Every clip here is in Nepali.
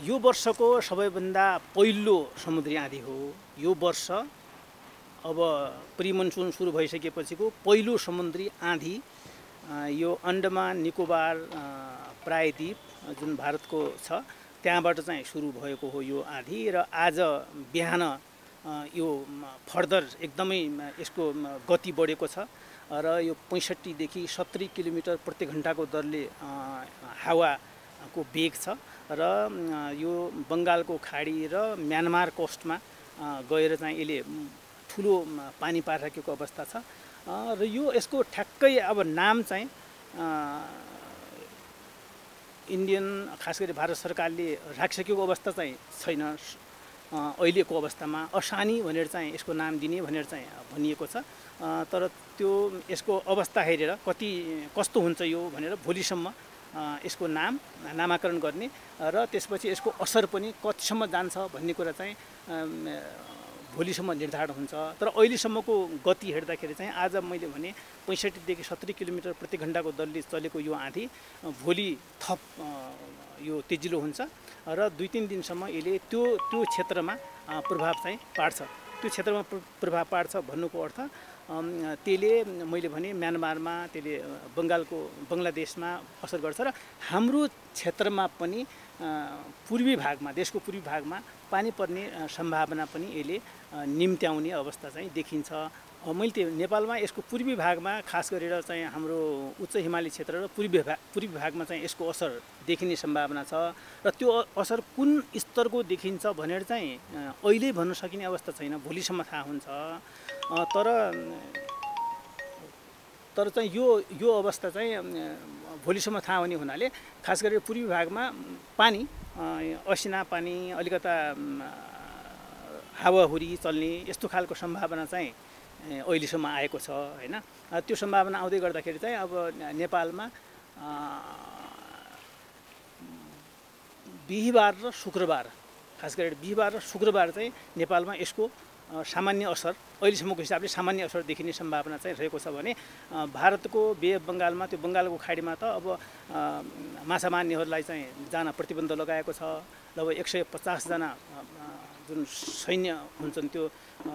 यो वर्षको सबैभन्दा पहिलो समुद्री आँधी हो। यो वर्ष अब प्री मनसुन सुरु भइसकेपछिको पहिलो समुद्री आँधी यो अन्डमान निकोबार प्रायद्वीप जुन भारतको छ त्यहाँबाट चाहिँ सुरु भएको हो यो आँधी। र आज बिहान यो फर्दर एकदमै यसको गति बढेको छ र यो 65 देखि 70 किलोमिटर प्रति घण्टाको दरले हावाको वेग छ र यो बङ्गालको खाडी र म्यानमार कोस्टमा गएर चाहिँ यसले ठुलो पानी पारिराखेको अवस्था छ र यो यसको ठ्याक्कै अब नाम चाहिँ इन्डियन खास गरी भारत सरकारले राखिसकेको अवस्था चाहिँ छैन। अहिलेको अवस्थामा असानी भनेर चाहिँ यसको नाम दिने भनेर चाहिँ भनिएको छ। तर त्यो यसको अवस्था हेरेर कस्तो हुन्छ यो भनेर भोलिसम्म यसको नामाकरण गर्ने र त्यसपछि यसको असर पनि कतिसम्म जान्छ भन्ने कुरा चाहिँ भोलिसम्म निर्धारण हुन्छ। तर अहिलेसम्मको गति हेर्दाखेरि चाहिँ आज मैले भने 65 देखि 70 किलोमिटर प्रति घण्टाको दरले चलेको यो आँधी भोलि थप यो तेजिलो हुन्छ र 2-3 दिनसम्म यसले त्यो क्षेत्रमा प्रभाव चाहिँ पार्छ। त्यो क्षेत्रमा प्रभाव पार्छ भन्नुको अर्थ त्यसले मैले भने म्यानमारमा त्यसले बङ्गलादेशमा असर गर्छ र हाम्रो क्षेत्रमा पनि पूर्वी भागमा देशको पूर्वी भागमा पानी पर्ने सम्भावना पनि यसले निम्त्याउने अवस्था चाहिँ देखिन्छ। मैले त्यो नेपालमा यसको पूर्वी भागमा खास गरेर चाहिँ हाम्रो उच्च हिमाली क्षेत्र र पूर्वी भागमा चाहिँ यसको असर देखिने सम्भावना छ र त्यो असर कुन स्तरको देखिन्छ भनेर चाहिँ अहिले भन्न सकिने अवस्था छैन, भोलिसम्म थाहा हुन्छ। तर चाहिँ यो अवस्था चाहिँ भोलिसम्म थाहा हुने हुनाले खास गरेर पूर्वी भागमा पानी असिना पानी अलिकता हावाहुरी चल्ने यस्तो खालको सम्भावना चाहिँ अहिलेसम्म आएको छ हैन। त्यो सम्भावना आउँदै गर्दाखेरि चाहिँ अब नेपालमा बिहीबार र शुक्रबार खास गरेर बिहीबार र शुक्रबार चाहिँ नेपालमा यसको सामान्य असर अहिलेसम्मको हिसाबले सामान्य असर देखिने सम्भावना चाहिँ रहेको छ भने भारतको बे अफ बङ्गालमा त्यो बङ्गालको खाडीमा त अब माछा मार्नेहरूलाई चाहिँ जान प्रतिबन्ध लगाएको छ। लगभग 150 जना जुन सैन्य हुन्छन् त्यो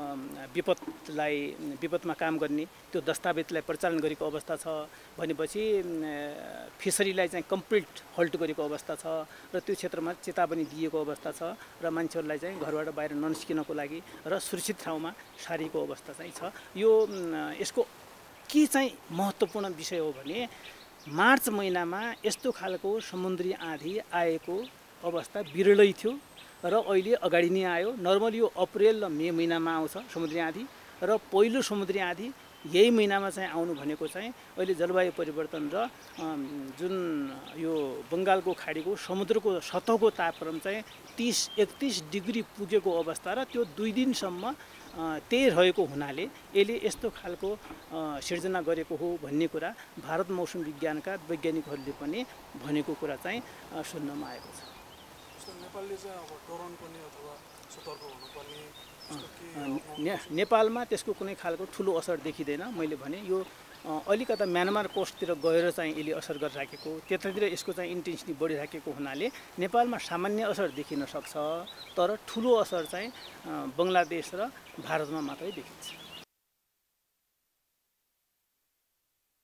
विपदमा काम गर्ने त्यो दस्तावेजलाई परिचालन गरेको अवस्था छ भनेपछि फिसरीलाई चाहिँ कम्प्लिट हल्ट गरेको अवस्था छ र त्यो क्षेत्रमा चेतावनी दिएको अवस्था छ र मान्छेहरूलाई चाहिँ घरबाट बाहिर ननिस्किनको लागि र सुरक्षित ठाउँमा सारेको अवस्था चाहिँ छ। यसको के चाहिँ महत्त्वपूर्ण विषय हो भने मार्च महिनामा यस्तो खालको समुद्री आँधी आएको अवस्था विरलै थियो र अहिले अगाडि नै आयो। नर्मली यो अप्रेल र मे महिनामा आउँछ समुद्री आँधी र पहिलो समुद्री आँधी यही महिनामा चाहिँ आउनु भनेको चाहिँ अहिले जलवायु परिवर्तन र जुन यो बङ्गालको खाडीको समुद्रको सतहको तापक्रम चाहिँ 30-31 डिग्री पुगेको अवस्था र त्यो 2 दिनसम्म त्यही रहेको हुनाले यसले यस्तो खालको सिर्जना गरेको हो भन्ने कुरा भारत मौसम विज्ञानका वैज्ञानिकहरूले पनि भनेको कुरा चाहिँ सुन्नमा आएको छ। नेपालमा त्यसको कुनै खालको ठुलो असर देखिँदैन। मैले भने यो अलिकता म्यानमार कोस्टतिर गएर चाहिँ यसले असर गरिराखेको त्यतातिर यसको चाहिँ इन्टेन्सिटी बढिराखेको हुनाले नेपालमा सामान्य असर देखिन सक्छ तर ठुलो असर चाहिँ बङ्गलादेश र भारतमा मात्रै देखिन्छ।